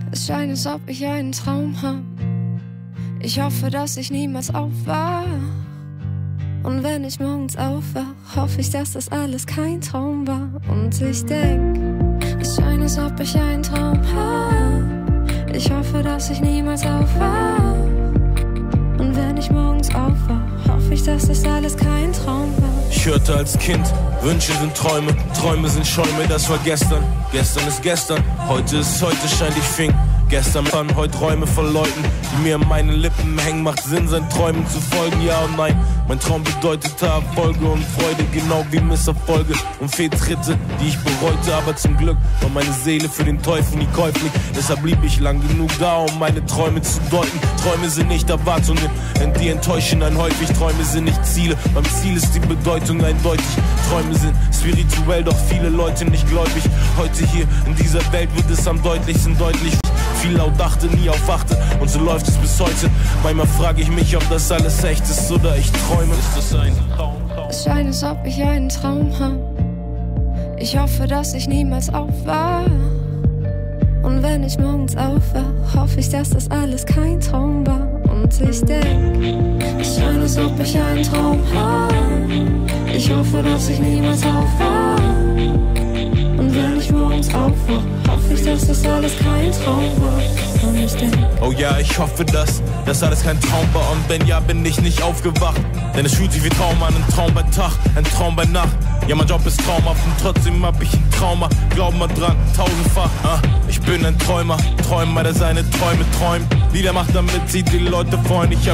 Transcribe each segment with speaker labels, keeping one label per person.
Speaker 1: Es scheint, als ob ich einen Traum hab. Ich hoffe, dass ich niemals aufwach. Und wenn ich morgens aufwach, hoffe ich, dass das alles kein Traum war. Und ich denk, es scheint, als ob ich einen Traum hab. Ich hoffe, dass ich niemals aufwach. Und wenn ich morgens aufwach, hoffe ich, dass das alles kein Traum war.
Speaker 2: Ich hörte als Kind, Wünsche sind Träume, Träume sind Schäume, das war gestern. Gestern ist gestern, heute ist heute, scheint ich fing. Gestern waren heute Räume von Leuten, die mir an meinen Lippen hängen. Macht Sinn, seinen Träumen zu folgen, ja und nein. Mein Traum bedeutete Erfolge und Freude, genau wie Misserfolge und Fehltritte, die ich bereute. Aber zum Glück war meine Seele für den Teufel nie käuflich. Deshalb blieb ich lang genug da, um meine Träume zu deuten. Träume sind nicht Erwartungen, denn die enttäuschen einen häufig. Träume sind nicht Ziele, beim Ziel ist die Bedeutung eindeutig. Träume sind spirituell, doch viele Leute nicht gläubig. Heute hier in dieser Welt wird es am deutlichsten deutlich. Viel laut dachte, nie aufwachte und so läuft es bis heute. Manchmal frage ich mich, ob das alles echt ist oder ich träume. Ist das ein Traum?
Speaker 1: Es scheint, als ob ich einen Traum hab. Ich hoffe, dass ich niemals aufwach. Und wenn ich morgens aufwach, hoffe ich, dass das alles kein Traum war. Und ich denk, es scheint, als ob ich einen Traum hab. Ich hoffe, dass ich niemals aufwach. Und wenn ich morgens aufwach, hoffe ich, dass das alles kein Traum war. Und ich denk,
Speaker 2: oh ja, ich hoffe, dass das alles kein Traum war. Und wenn ja, bin ich nicht aufgewacht. Denn es fühlt sich wie Traum an, ein Traum bei Tag, ein Traum bei Nacht. Ja, mein Job ist traumhaft und trotzdem hab ich ein Trauma. Glaub mal dran, tausendfach. Ich bin ein Träumer, Träumer, der seine Träume träumt. Lieder macht, damit sie die Leute freuen. Ich hab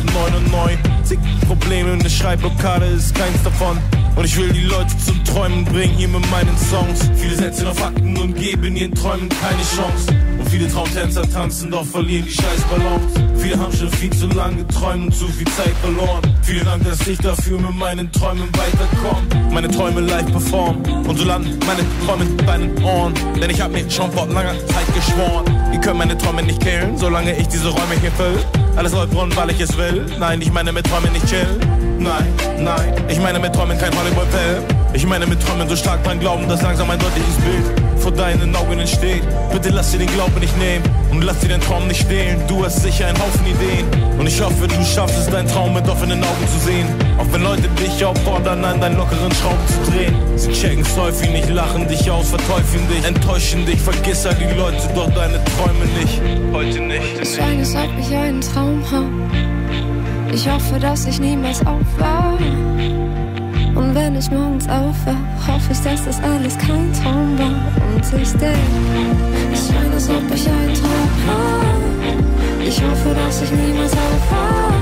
Speaker 2: 99 Probleme und eine Schreibblockade ist keins davon. Und ich will die Leute zum Träumen bringen, hier mit meinen Songs. Viele setzen auf Fakten und geben ihren Träumen keine Chance. Und viele Traumtänzer tanzen, doch verlieren die scheiß Balance. Viele haben schon viel zu lange geträumt und zu viel Zeit verloren. Vielen Dank, dass ich dafür mit meinen Träumen weiterkomme. Meine Träume live performen und so landen meine Träume in deinen Ohren. Denn ich hab mir schon vor langer Zeit geschworen, ihr könnt meine Träume nicht killen, solange ich diese Räume hier füll. Alles läuft rund, weil ich es will. Nein, ich meine mit Träumen nicht chillen. Nein, nein, ich meine mit Träumen kein Hollywood-Film. Ich meine mit Träumen so stark dran glauben, dass langsam ein deutliches Bild vor deinen Augen entsteht. Bitte lass dir den Glauben nicht nehmen und lass dir den Traum nicht stehlen. Du hast sicher einen Haufen Ideen und ich hoffe, du schaffst es, deinen Traum mit offenen Augen zu sehen. Auch wenn Leute dich auffordern, an deinen lockeren Schrauben zu drehen. Sie checken's häufig nicht, lachen dich aus, verteufeln dich, enttäuschen dich. Vergiss all die Leute, doch deine Träume nicht. Heute nicht.
Speaker 1: es scheint, als ob ich einen Traum hab. Ich hoffe, dass ich niemals aufwach. Und wenn ich morgens aufwach, hoffe ich, dass das alles kein Traum war. Und ich denk, es scheint, als ob ich einen Traum hab. Ich hoffe, dass ich niemals aufwach.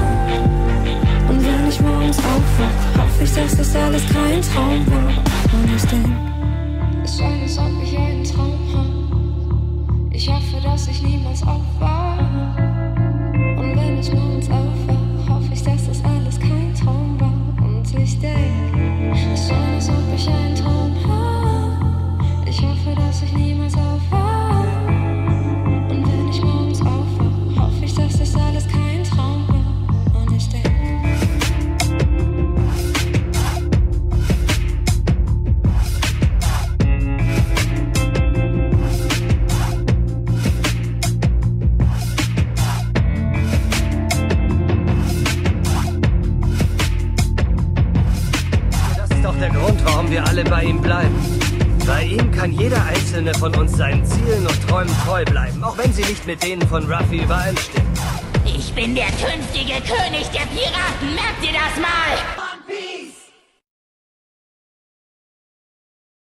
Speaker 1: Und wenn ich morgens aufwach, hoffe ich, dass das alles kein Traum war. Und ich denk, es scheint, als ob ich einen Traum hab. Ich hoffe, dass ich niemals aufwach. Und wenn ich morgens aufwach, hoffe ich, dass das alles kein Traum war. Und ich denk, es scheint, als ob ich einen Traum hab. Ich hoffe, dass ich niemals aufwach. Und wenn ich morgens aufwach, hoffe ich, dass das alles kein Traum war. Und ich denk,
Speaker 3: der Grund, warum wir alle bei ihm bleiben. Bei ihm kann jeder einzelne von uns seinen Zielen und Träumen treu bleiben, auch wenn sie nicht mit denen von Ruffy übereinstimmen.
Speaker 4: Ich bin der künftige König der Piraten, merkt ihr das mal?